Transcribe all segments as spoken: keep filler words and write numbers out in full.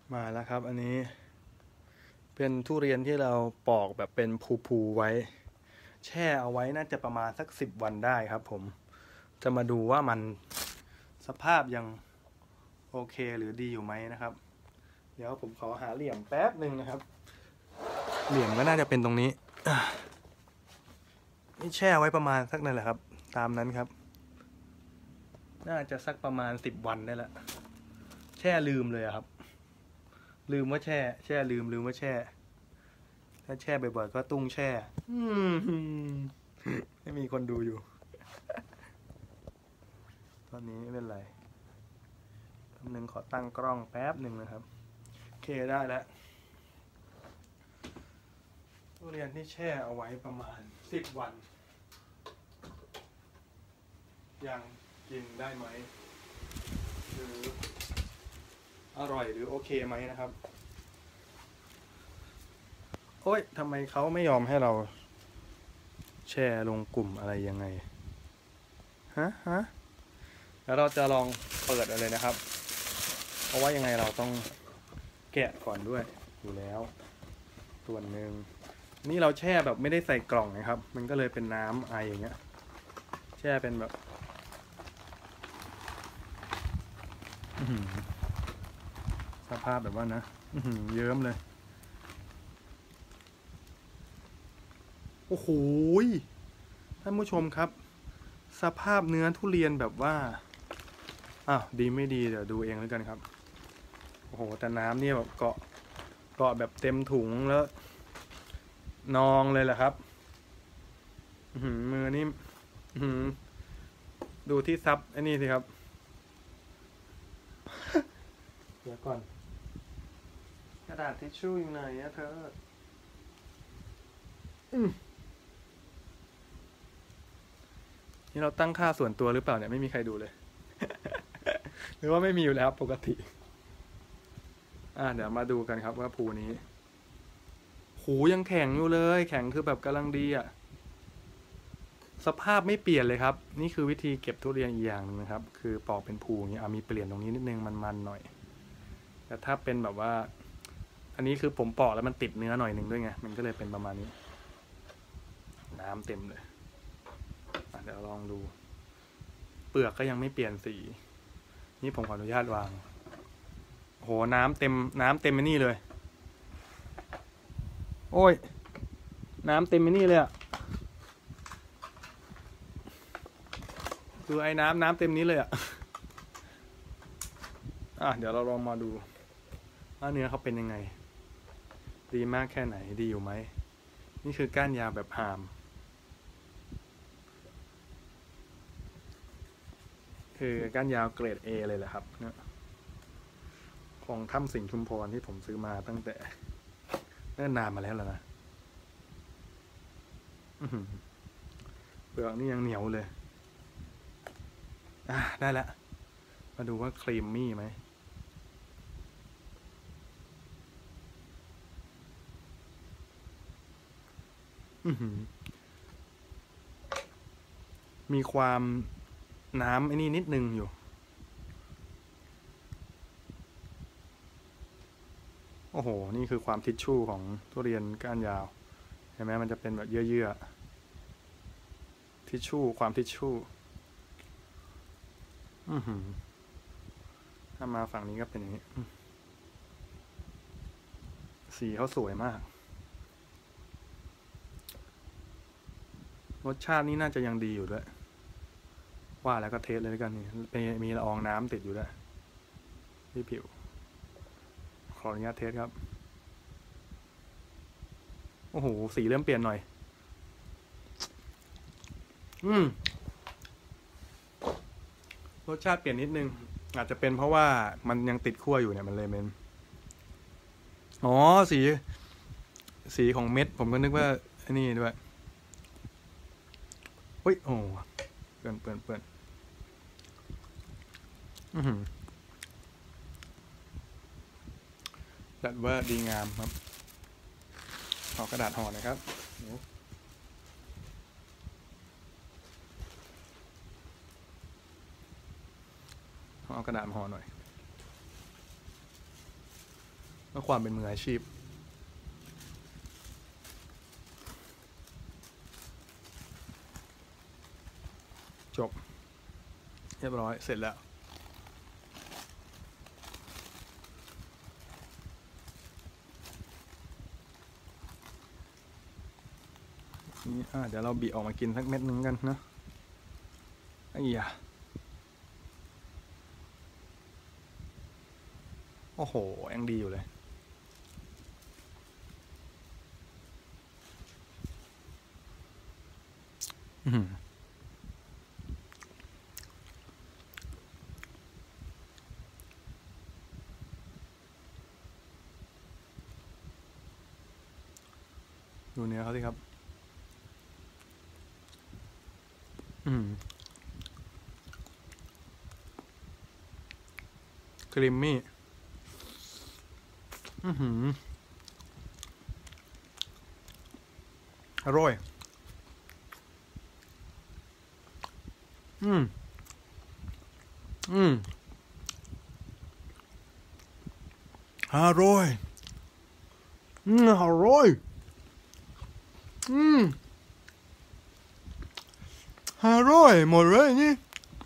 มาแล้วครับอันนี้เป็นทุเรียนที่เราปอกแบบเป็นภูๆไว้แช่เอาไว้น่าจะประมาณสักสิบวันได้ครับผมจะมาดูว่ามันสภาพยังโอเคหรือดีอยู่ไหมนะครับเดี๋ยวผมขอหาเหลี่ยมแป๊บหนึ่งนะครับเหลี่ยมก็น่าจะเป็นตรงนี้นี่แช่ไว้ประมาณสักนั่นแหละครับตามนั้นครับน่าจะสักประมาณสิบวันได้แล้วแช่ลืมเลยครับลืมว่าแช่แช่ลืมลืมว่าแช่ถ้าแช่บ่อยๆก็ตุ้งแช่ไม่มีคนดูอยู่ตอนนี้ไม่เป็นไรแป๊บนึงขอตั้งกล้องแป๊บหนึ่งนะครับโอเคได้แล้วทุเรียนที่แช่เอาไว้ประมาณสิบวันยังกินได้ไหมหรืออร่อยหรือโอเคไหมนะครับโอ๊ยทำไมเขาไม่ยอมให้เราแชร์ลงกลุ่มอะไรยังไงฮะฮะแล้วเราจะลองเปิดอะไรนะครับ เพราะว่ายังไงเราต้องแกะก่อนด้วยอยู่แล้วส่วนหนึ่งนี่เราแช่แบบไม่ได้ใส่กล่องนะครับมันก็เลยเป็นน้ำไออย่างเงี้ยแช่เป็นแบบสภาพแบบว่านะเยิ้มเลยโอ้โหท่านผู้ชมครับสภาพเนื้อทุเรียนแบบว่าอ้าวดีไม่ดีเดี๋ยวดูเองแล้วกันครับโอ้โหแต่น้ำเนี่ยแบบเกาะเกาะแบบเต็มถุงแล้วนองเลยแหละครับมือนี่ดูที่ซับไอ้นี่สิครับเดี๋ยวก่อนกระดาษทิชชู่อยู่ไหนอะเธอนี่เราตั้งค่าส่วนตัวหรือเปล่าเนี่ยไม่มีใครดูเลย หรือว่าไม่มีอยู่แล้วปกติอ่าเดี๋ยวมาดูกันครับว่าภูนี้หูยังแข็งอยู่เลยแข็งคือแบบกำลังดีอะสภาพไม่เปลี่ยนเลยครับนี่คือวิธีเก็บทุเรียนอีกอย่างนึงนะครับคือปอกเป็นภูอย่างเงี้ยมีเปลี่ยนตรงนี้นิดนึงมันๆหน่อยแต่ถ้าเป็นแบบว่าอันนี้คือผมปอกแล้วมันติดเนื้อหน่อยนึงด้วยไงมันก็เลยเป็นประมาณนี้น้ำเต็มเลยเดี๋ยวลองดูเปลือกก็ยังไม่เปลี่ยนสีนี่ผมขออนุญาตวางโหน้ำเต็มน้ำเต็มไปนี่เลยโอ้ยน้ำเต็มไปนี่เลยอะดูไอ้น้ำน้ำเต็มนี้เลยอะอ่ะเดี๋ยวเราลองมาดูว่าเนื้อเขาเป็นยังไงดีมากแค่ไหนดีอยู่ไหมนี่คือก้านยาวแบบหามคือก้านยาวเกรด A เลยแหละครับเนี่ยของถ้ำสิงห์ชุมพรที่ผมซื้อมาตั้งแต่เนิ่นนานมาแล้วแล้วนะเปลือกนี่ยังเหนียวเลยอ่ะได้แล้วมาดูว่าครีมมี่ไหมมีความน้ำไอ้นี่นิดนึงอยู่โอ้โหนี่คือความทิชชู่ของทุเรียนก้านยาวเห็นไหมมันจะเป็นแบบเยื่อๆทิชชู่ความทิชชู่ถ้ามาฝั่งนี้ก็เป็นอย่างนี้สีเขาสวยมากรสชาตินี่น่าจะยังดีอยู่ด้วยว่าแล้วก็เทสเลยกันนี่มีละอองน้ำติดอยู่ด้วยที่ผิวขออนุญาตเทสครับโอ้โหสีเริ่มเปลี่ยนหน่อยอืมรสชาติเปลี่ยนนิดนึงอาจจะเป็นเพราะว่ามันยังติดขั้วอยู่เนี่ยมันเลยเป็นอ๋อสีสีของเม็ดผมก็นึกว่าอันนี้ด้วยเฮ้ยโอ้เปื่อนเปื่อนเปื่อนอือหือจัดว่าดีงามครับห่อกระดาษห่อนะครับเอากระดาษห่อหน่อยและความเป็นมืออาชีพจบเรียบร้อยเสร็จแล้วนี่อ่าเดี๋ยวเราบีออกมากินสักเม็ดนึงกันนะไอ้ยาโอ้โหยังดีอยู่เลยอืมดูเนื้อเขาสิครับอืมครีมมี่อือหืออร่อยอืมอืมอร่อยอืมอร่อยอืมอร่อยหมดเลยนี่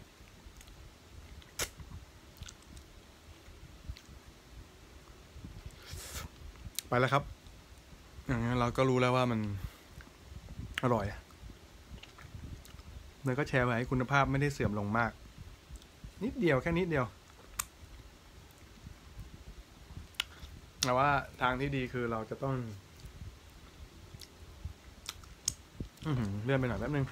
ไปแล้วครับอย่างนี้เราก็รู้แล้วว่ามันอร่อยแล้วก็แชร์ไว้ให้คุณภาพไม่ได้เสื่อมลงมากนิดเดียวแค่นิดเดียวแต่ว่าทางที่ดีคือเราจะต้องอือหือเลื่อนไปหน่อยแป๊บนึง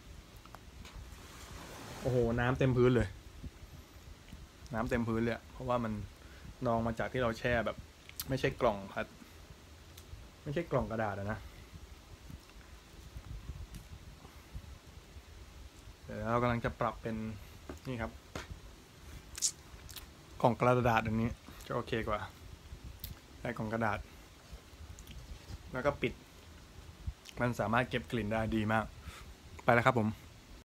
โอ้โหน้ำเต็มพื้นเลยน้ำเต็มพื้นเลยเพราะว่ามันนองมาจากที่เราแช่แบบไม่ใช่กล่องพัดไม่ใช่กล่องกระดาษนะเดี๋ยวเรากำลังจะปรับเป็นนี่ครับกล่องกระดาษอันนี้จะโอเคกว่าได้กล่องกระดาษแล้วก็ปิดมันสามารถเก็บกลิ่นได้ดีมากไปแล้วครับผม